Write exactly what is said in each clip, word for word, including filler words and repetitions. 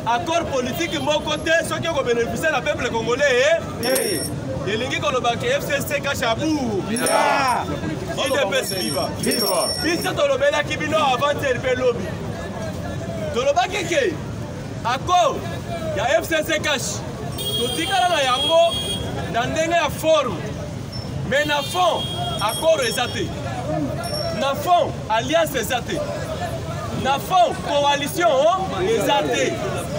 accord politique mon côté ceux qui ont bénéficié le peuple congolais et lingi kolobaki F C C Kachabou I D P S viva biso tolobelaki bino avant T P lobby tolobaki ke accord ya F C C Kash totikala na yango na ndenge ya forme mais na fond accord ezate na fond alliance ezate na fond coalition ezate.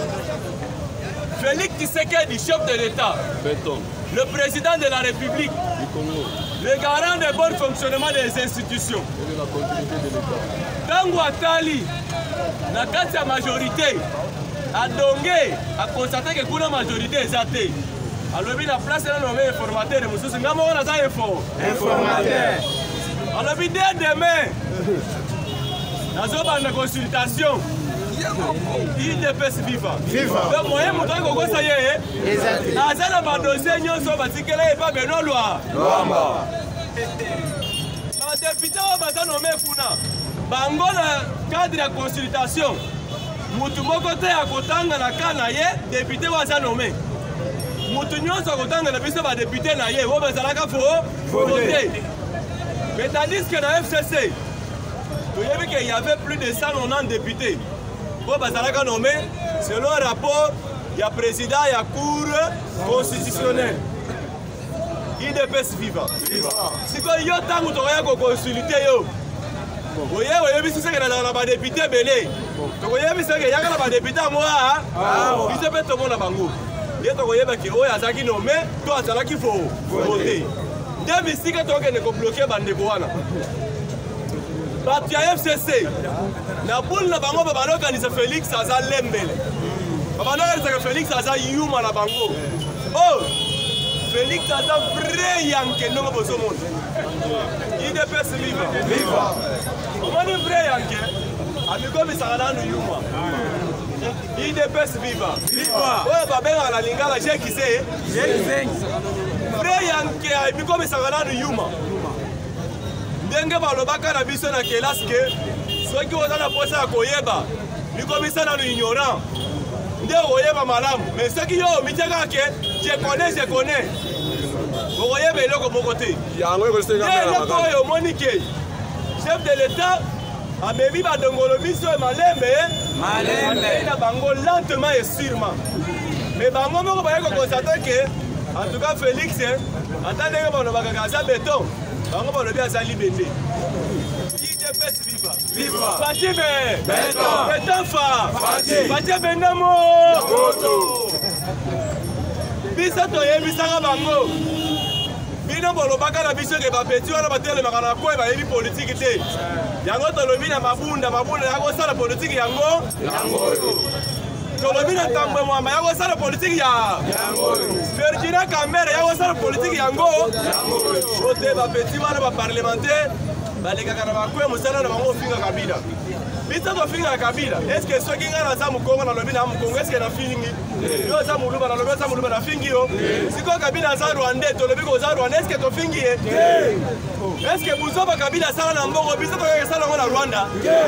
Félix Tshisekedi, chef de l'État, le président de la République, le garant du bon fonctionnement des institutions. Tango Atali, la carte majorité, a donné, a constaté que la majorité est athée. Alors, la place est nommée informateur. Nous sommes info. Informateur. Alors, dès demain, dans une consultation, I D P S viva. Viva. Donc, moi, je suis en train de dire, Azana va dossier, nous sommes en train de pas beno loi. Loi. Le député va nommer Funa. Bango le cadre de consultation. Mutu mokote ya kotanga na kana ye, député va nommer. Mutu nyonso kotanga na biso ba député na ye, wo bazalaka fo voter. Mais tandis que dans F C C, il y avait plus de cent quatre-vingt-dix députés. Bazalaka nommé selon un rapport, il y a président, il y a cour constitutionnelle. I D P S viva. Si vous avez un temps où consulter, vous avez vu ce que les députés belé. Vous avez vu ce que les députés moi, ils se mettent tout le monde à Bango. Vous avez vu que vous avez nommé, toi, c'est là qu'il faut voter. Deux ici que tu as bloqué Bandeboana. Parti F C C, la boule na bango baba organiser Félix aza lembele. Baba organiser Félix aza yuma na bango. Oh, Félix aza vrai yanke non bozo monde. I D P S viva. Viva. Comment est vrai yanke? Amiko misala no yuma. I D P S viva. Viva. Oh baba na lingala je qui c'est? Je sais. Vrai yanke amiko misala no yuma. Ndenge balobaka na biso na kelasi ke soki oza na posa ya koyeba likomisa na ignorant nde oyeba malamu mais soki yo omitiaka ke je connais je connais okoyeba eloko moko te eloko oyo omoni ke chef de l'état amemi badongolo biso malembe amei na bango lentement et sûrement mais bango moko baye kokonstate ke en tout cas Félix ata ndenge balobaka aza béton bango balobi aza libende. I D P S viva. Viva. Fatime. Beton. Beton fa. Fatime. Fatime Benamo. Boto. Biso toyebisaka bango. Bino bolobaka na biso ke bapeti wana batelemaka na koye bayebi politiki te. Yango tolobi na mabunda mabunda yakosala politiki yango. Yango. Tolobi na tambwe mwamba yakosala politiki ya. Yango. Ferdinand Kambere yakosala politiki yango. Yango. Ote bapeti wana ba parlementaire balekaka na bakwe musala na bango finga Kabila. Biso to finga Kabila. Est-ce que soki ngana za mukongo na lobi na mukongo est-ce que na fingi? Yo za muluba na lobi za muluba na fingi yo. Siko Kabila za Rwanda to lobi ko za Rwanda est-ce que to fingi ye? Est-ce que buzo ba Kabila sala na mbongo biso to sala na Rwanda?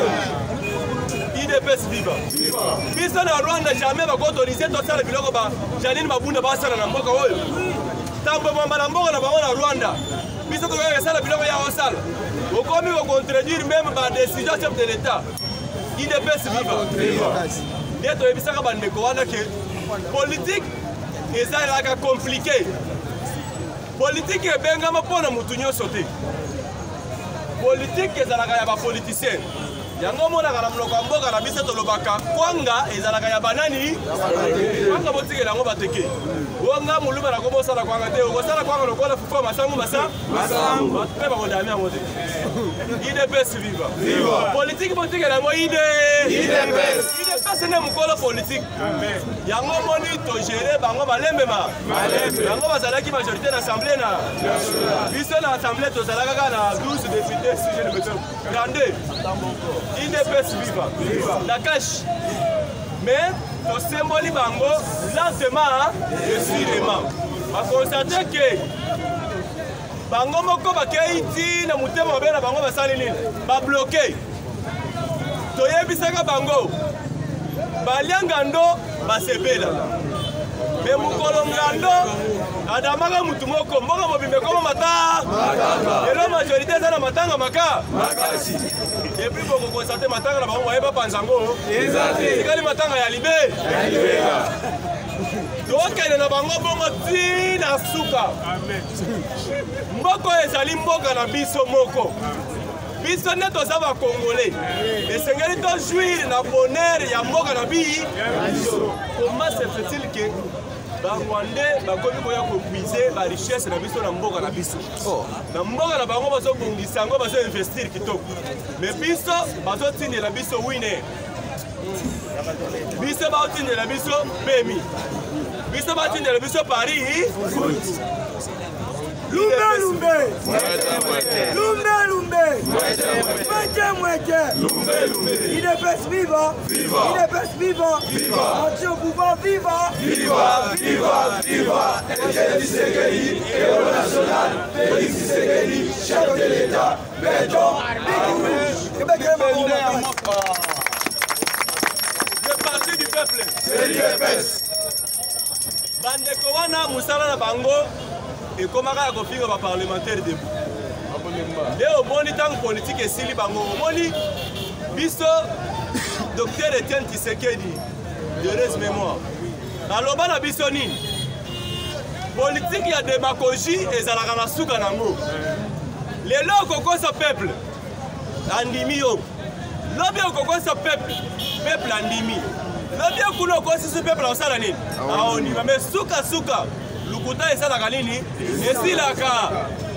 I D P S viva. Biso na Rwanda jamais ba autoriser to sala biloko ba Janine Mabunda ba sala na mboka oyo. Tambo mwamba na mboka na bango na Rwanda. Biso to sala biloko ya osala. Au commis au contredire même par décision chef de l'État. I D P S viva. Bien to ebisa ka bandeko wana ke politique ezalaka compliqué. Politique ebengama pona mutu nyonso te. Politique ezalaka ya ba politicien. Yango mona kana mloko mboka na biso tolobaka kwanga ezalaka ya banani kwanga botike lango bateke wonga muluma na kobosa la kwanga te okosala kwanga lokola fufa masangu masa masangu batpe ba kodamia mote I D P S viva viva politique botike lango ide I D P S I D P S ne mukolo politique yango moni to gérer bango balembe ma balembe yango bazalaki majorité na assemblée na biso na assemblée to zalaka na douze députés si je ne me trompe grande I D P S viva, la cache. Mais, au symbole bango, lentement et sûrement. A constater que bango moko bakeiti na mutema bena bango basali nini ba bloqué. Toyebisaka bango. baliangando basepela me mukolo ngando adamaka mutu moko mboka mobimbe koma mata elo majorité eza na matanga maka epui bokokonstate matanga na bango bayeba panzango tikali matanga ya libe tokende na bango bongo tina suka mboka ezali mboka na biso moko biso nde toza bakongole esengeli tojuire na bonheur ya mboka na biso. Comment se fait-il que Barwandais bakomi koya kopuize ba richesse na biso na mboka na biso na mboka na bango bazobongisa yango bazoinvestir kitoko mais biso bazotindela biso wine biso baotindela biso bemi biso batindela biso Paris Lumbe lumbe Lumbe lumbe Mwete mwete Il est best vivant Il est best vivant Anti au pouvoir vivant Viva, viva, viva Etienne Tshisekedi, héros national Félix Tshisekedi, chef de l'État Béton Le parti du peuple c'est l'U F S bandeko wana musala na bango ekomaka ya kofinga baparlementaire debu nde omoni ntango politike esili bango omoni biso docteur Etienne Tshisekedi heureuse mémoire aloba na biso nini politike ya démagogie ezalaka na suka nango lelo okokosa peuple andimi yo lobi okokosa peuple peuple andimi lobi okuna okosisi peuple osala nini aonima me suka suka lukuta esalaka nini esilaka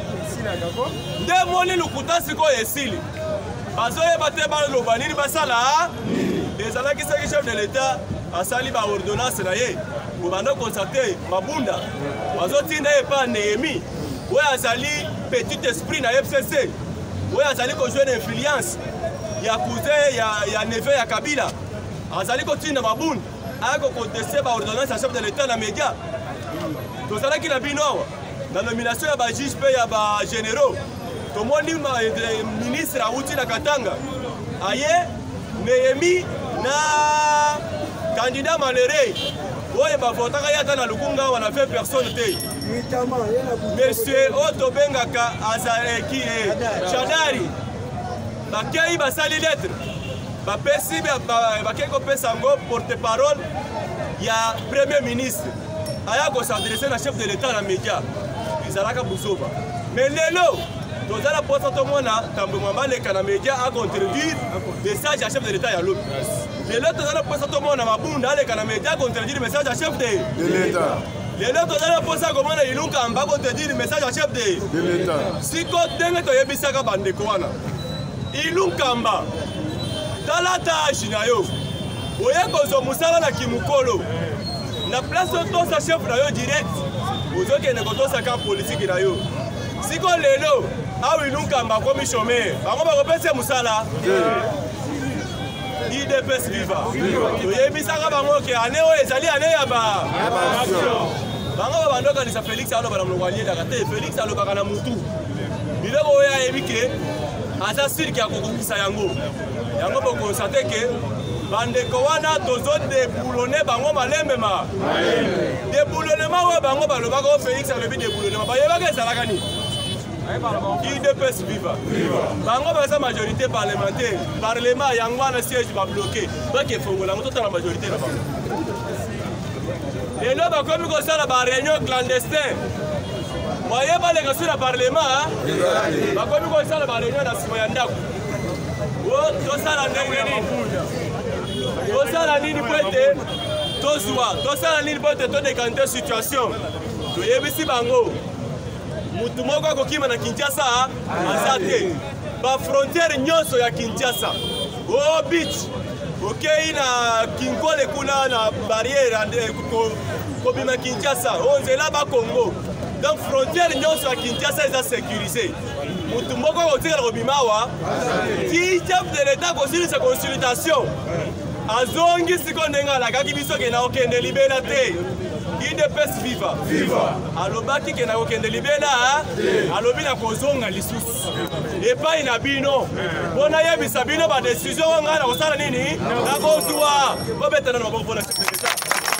nde moni lukuta sikoyo esili bazoyeba te baloba nini basala ezalaki seki chef de l'état asali baordonnance na ye obanda konstate mabunda bazotinda ye pa Nehemi oyo azali petit esprit na F C C oyo azali kojoue na influence ya cousin ya neve ya Kabila azali kotinda mabunda aya kokonteste baordonnance ya chef de l'état na média tozalaki na bino awa na nomination ya bajuge mpe ya bagénéraux tomoni ministre awuti na Katanga aye Nehemi na candidat malheureux oyo bavotaka ye ata na lukunga wana fe personne te monsieur oyo tobengaka azaleki Shadari bakei basali lettre bapesi bakei kopesa yango porte parole ya premier ministre aya kosadresse na chef de l'état na média ezalaka buzoba mais lelo tozala posa tomona tambwema baleka na média akontredire message ya chef de l'état ya lobi lelo tozala posa tomona mabunda aleka na média akontredire message ya chef de l'état lelo tozala posa komona ilunkamba akontredire message ya chef de l'état siko ndenge toyebisaka bandeko wana ilunkamba tala tâche na yo oye kozwa mosala na kimukolo na place otosa chef na yo direct ozokende kotosaka politike na yo siko lelo awa ilunkamba akomi chômeur bango bakopesa mosala I D P S viva toyebisaka bango ke ane oyo ezali ane ya ba bango babandokanisa Félix aloba na moloko aliedaka te Félix alobaka na mutu biloko oyo ayebi ke aza sirki akokokisa yango yango bokonstate ke bandeko wana tozodeboulone bango malembema deboulonema oyo bango balobaka o Félix alobi deboulonema bayebaka ezalaka nini I D P S viva bango baza majorité parlementaire parlement yango wana siège babloqué bake efongola yango totala majorité na bango lelo bakomi kosala baréunion clandestin moye baleka sur na parlement bakomi kosala baréunion na nsima ya ndako tosala ndenge nini tosala nini po ete tozwa tosala nini po ete todekante situation toyebisi bango mutu moko akokima na Kinshasa aza te bafrontiere nyonso ya Kinshasa o beach okei na Kinkole kuna na barrière kobima Kinshasa o nzela bakongo donc frontiere nyonso ya Kinshasa eza sécurisé mutu moko akotikala kobima awa ti chef de l'état kosilisa consultation azongi siko ndenge alakaki biso ke na okende libela te I D P S viva. Viva. Alobaki ke na kokende libela, alobi na kozonga lisusu. Epai na bino. Bona yebisa bino ba décision nga na kosala nini? Na kozwa. Bobetana na maboko na chef de l'État.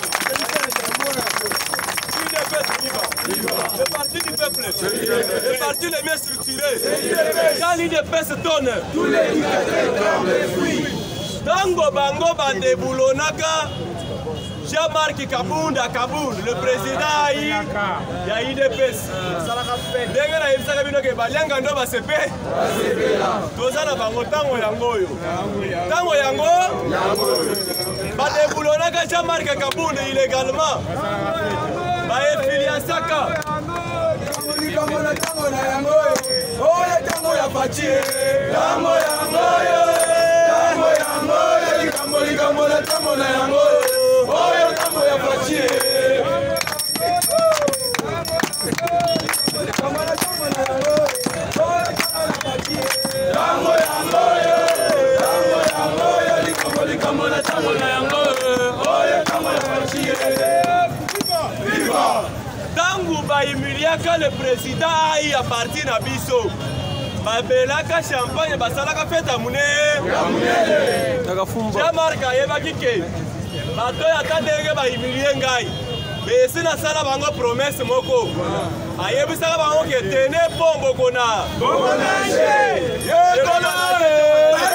I D P S viva. Le parti du peuple. Le parti les mieux structurés. Quand l'I D P S donne, tous les dictateurs dorment les fruits. Tango bango bande boulonaka. Jean-Marc Kabunda Kaboun, le président il y a I D P S. Denga na yebisaka bino ke balianga ndo basepe. Toza na bango tango yango yo. Tango yango bande boulonaka Jean-Marc Kabunda illégalement. Ba efiliasaka. Tango na tango na yango yo. Oh tango ya fatie. Tango yango yo. Tango yango yo. Tango likambo na tango na yango yo. Oh, tango ya fatie. Tango na tango na yango. Oh, tango ya fatie. Tango yango yo. Tango yango yo. Likambo likambo na tango na yango. Oh, tango ya fatie. Viva! Tango ba humiliaka le président ai a partir na biso. Babelaka champagne basalaka feta mune. Ya munene. Takafumba. Jean-Marc ayebaki ke bato ya tandenge ba humilie ngai. Besi na sala bango promesse moko. Ayebisaka bango ke tene pombo kona. Pombo nanje. Yekola.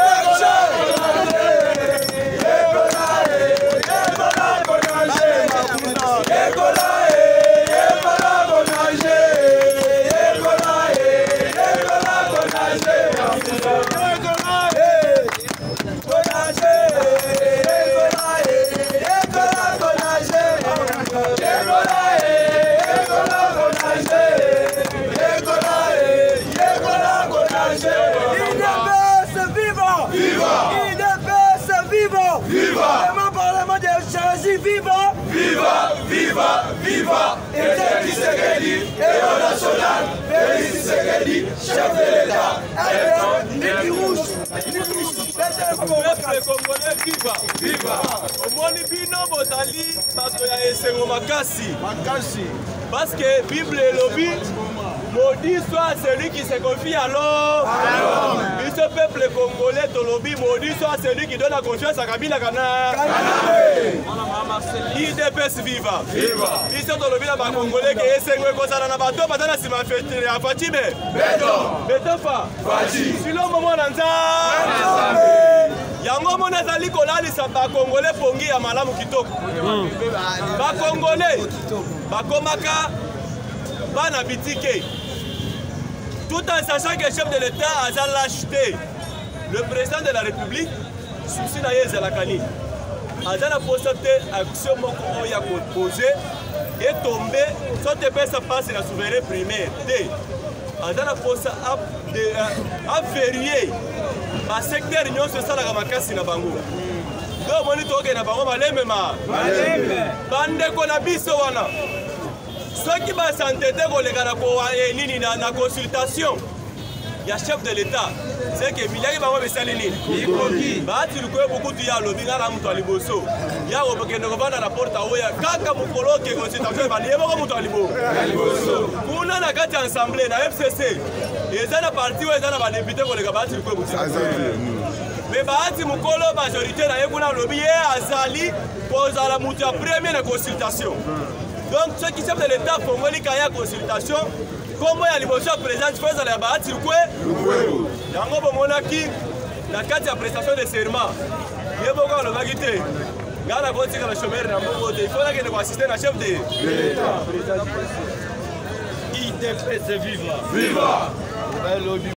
Viva! Viva! Viva! Viva! Étienne Tshisekedi, héros national, Félix Tshisekedi, chef de l'État. Niki rouge! Peuple congolais, viva! Viva! Omoni bino bozali bato ya esengo makasi. Makasi. Parce que Bible elobi maudit soit celui qui se confie à l'homme. Et ce peuple congolais tolobi maudit soit celui qui donne la confiance à Kabila Kana. I D P S viva. Viva. Ici tolobi na ba congolais ke esengo kozala na bato batana sima fete ya Fatime. Beto. Beto fa. Fati. Silo momo na nza. Yango mona zali kolalisa ba congolais pongi ya malamu kitoko. Ba congolais bakomaka bana bitike. Tout en sachant que le chef de l'État a lâcheté le président de la République, souci na yeze la kani. A la posté action moko ya posé et tombé soit te passe passe la souverain primaire. D. A la posté à vérifier ba secteur union social la makasi na bango. Do moni toke na bango maleme ma. Maleme. Bande ko na biso wana. Ceux qui va s'entêter pour les gars na na consultation, il y a chef de l'État. C'est que Milaki va me saluer. Il va tu le connais beaucoup tu y a le bina la mutu aliboso. Il y a au que ne va dans la porte à oya kaka mukolo ke consultation va nié beaucoup mutu alibo. Aliboso. Kuna na kati ensemble na F C C. Et ça na parti ou ça na ba député pour les gars tu le connais beaucoup. Mais baati mukolo majorité na yekuna lobby azali pose à la mutu à première consultation. Donc, ceux qui savent de l'État font une consultation. Comment il y a l'émotion présente, il faut aller à Bahati Lukwe. Il y a un peu de monarchie. Dans le cadre de la prestation de serment, il y a beaucoup de vagité. Il y a un peu de chômeur. Il faut que nous assistions à la chef de l'État. I D P S viva. Viva!